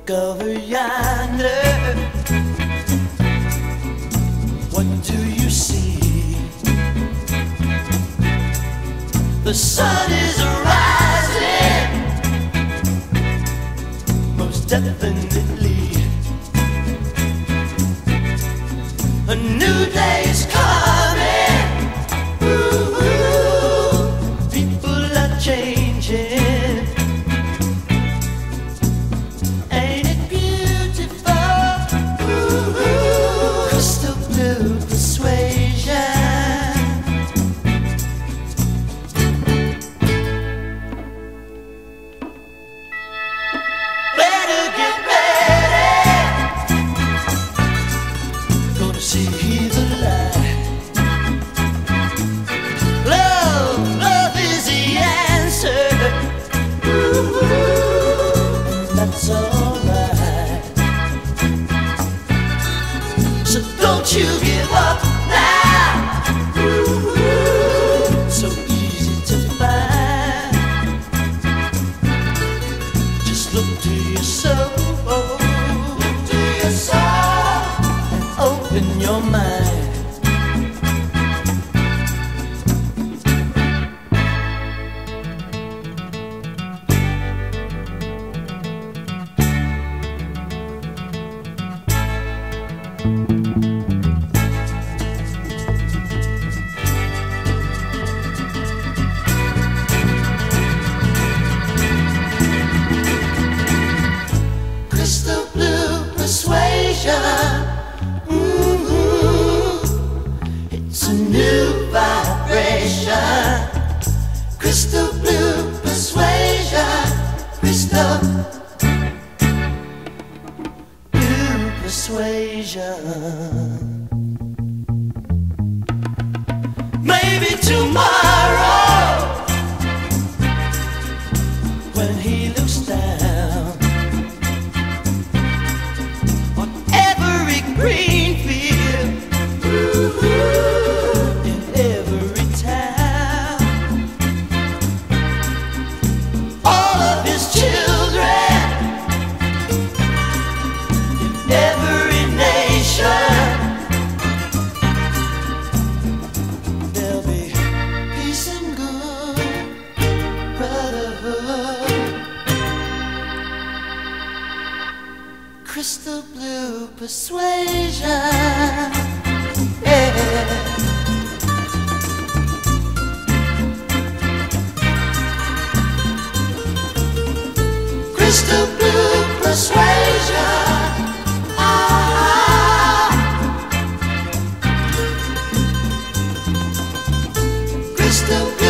Look over yonder. What do you see? The sun is rising, most definitely. A new day is coming. Ooh, ooh. People are changing. Ain't it beautiful? Ooh, ooh. Crystal blue persuasion. Better get ready. Gonna see the light. Love is the answer. Ooh, and that's alright. So don't you give up now. Ooh, so easy to find. Just look to your soul. Look to your soul and open your mind. Crystal blue persuasion. It's a new vibration. Crystal blue persuasion. Crystal blue persuasion. Maybe tomorrow, when he looks down on every green field, in every town, all of his children, in every nation, there'll be peace and good brotherhood. Crystal blue persuasion. Yeah. Crystal blue persuasion. Ah. Crystal blue.